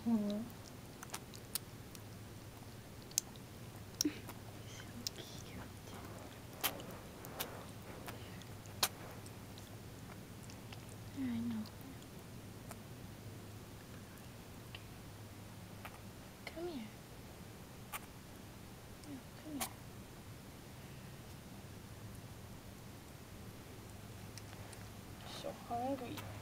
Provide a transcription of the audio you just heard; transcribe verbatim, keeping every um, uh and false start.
Mm-hmm. I know. Come here. No, come here. So hungry.